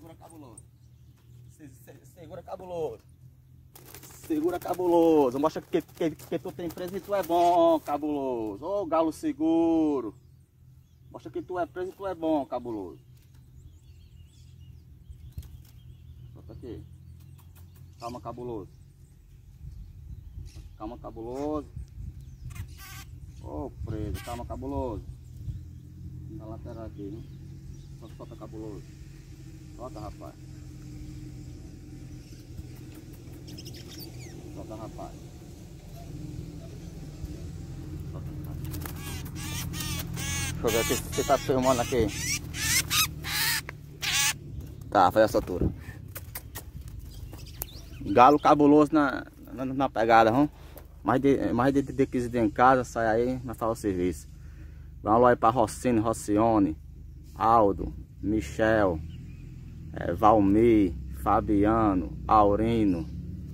Segura cabuloso. Segura cabuloso. Segura cabuloso. Mostra que tu tem preso e tu é bom, cabuloso. Ô, galo seguro. Mostra que tu é preso e tu é bom, cabuloso. Solta aqui. Calma, cabuloso. Calma, cabuloso. Ô, preso. Calma, cabuloso. Na lateral aqui, né? Solta, cabuloso. Solta, rapaz. Solta, rapaz. Solta, rapaz. Deixa eu ver aqui se você tá filmando aqui. Tá, faz essa altura. Galo cabuloso na pegada, vamos? Mais de 15 dias em casa, sai aí, nós faz o serviço. Vamos lá aí pra Rocine, Rocione, Aldo, Michel, Valmir, Fabiano, Aurino,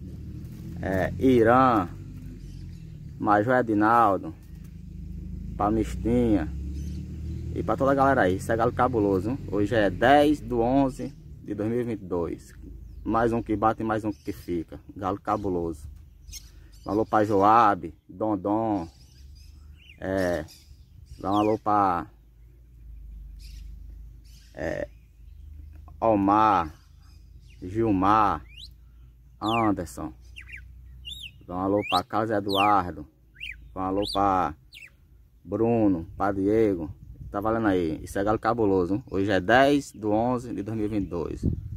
Irã, Major Edinaldo, pra Mistinha e pra toda a galera aí. Isso é galo cabuloso, hein? Hoje é 10/11/2022. Mais um que bate e mais um que fica. Galo cabuloso. Um alô pra Joab, Dondon. Dá um alô pra Omar, Gilmar, Anderson. Dá um alô pra Carlos Eduardo. Dá um alô pra Bruno, pra Diego. Tá valendo aí. Isso é galo cabuloso, hein? Hoje é 10/11/2022.